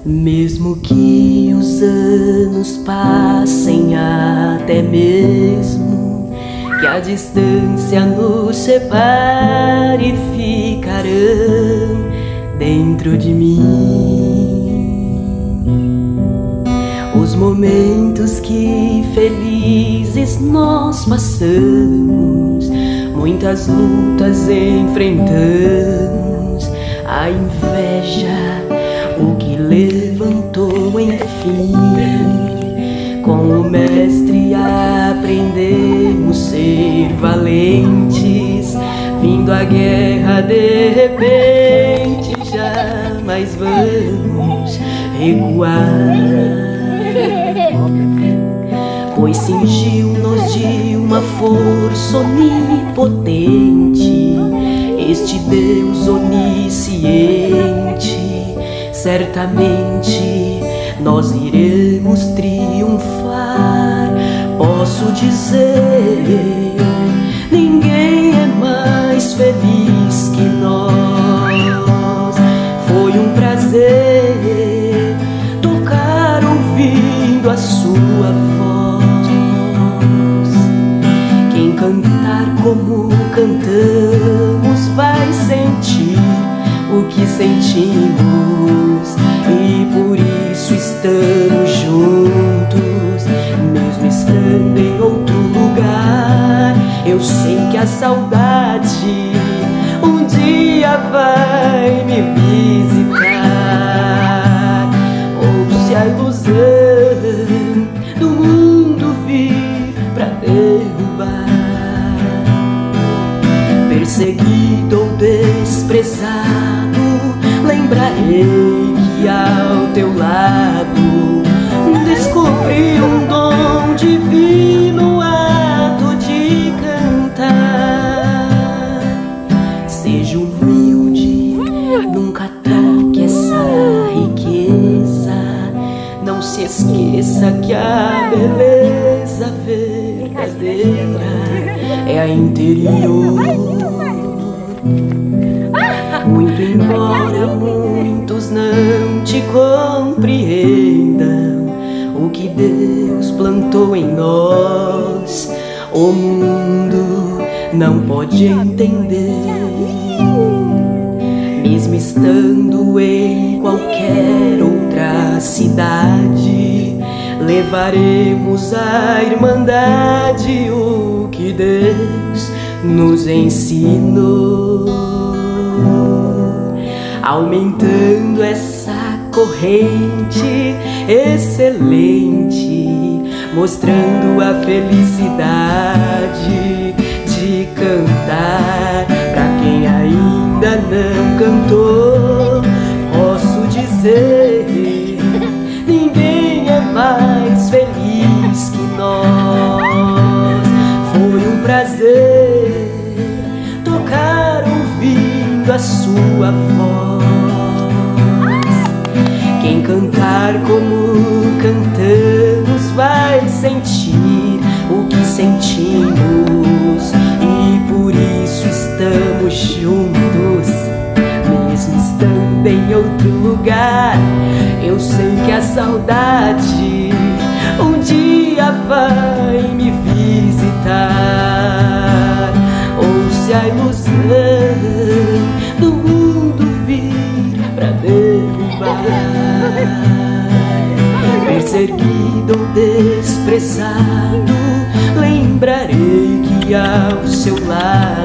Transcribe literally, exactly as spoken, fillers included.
Mesmo que os anos passem, até mesmo que a distância nos separe, ficarão dentro de mim os momentos que felizes nós passamos, muitas lutas enfrentamos, a inveja o que levantou enfim. Com o mestre aprendemos ser valentes, vindo a guerra de repente, jamais vamos recuar, pois cingiu-nos de uma força onipotente este Deus onisciente. Certamente nós iremos triunfar. Posso dizer, ninguém é mais feliz que nós. Foi um prazer tocar ouvindo a sua voz. Quem cantar como cantamos vai sentir o que sentimos, e por isso estamos juntos, mesmo estando em outro lugar. Eu sei que a saudade um dia vai me visitar, ou se a ilusão do mundo vir pra derrubar. Perseguido ou desprezado, lembrarei que ao teu lado descobri um dom divino, ato de cantar. Seja humilde, nunca troque essa riqueza. Não se esqueça que a beleza verdadeira é a interior. Muito embora muitos não te compreendam o que Deus plantou em nós, o mundo não pode entender. Mesmo estando em qualquer outra cidade, levaremos a irmandade, o que Deus nos ensinou, aumentando essa corrente excelente, mostrando a felicidade de cantar. Pra quem ainda não cantou, posso dizer, ninguém é mais feliz que nós. Foi um prazer tocar ouvindo a sua voz. Quem cantar como cantamos vai sentir o que sentimos, e por isso estamos juntos, mesmo estando em outro lugar. Eu sei que a saudade um dia vai me visitar, ou se a ilusão do mundo vir pra derrubar. Perseguido ou desprezado, lembrarei que ao seu lado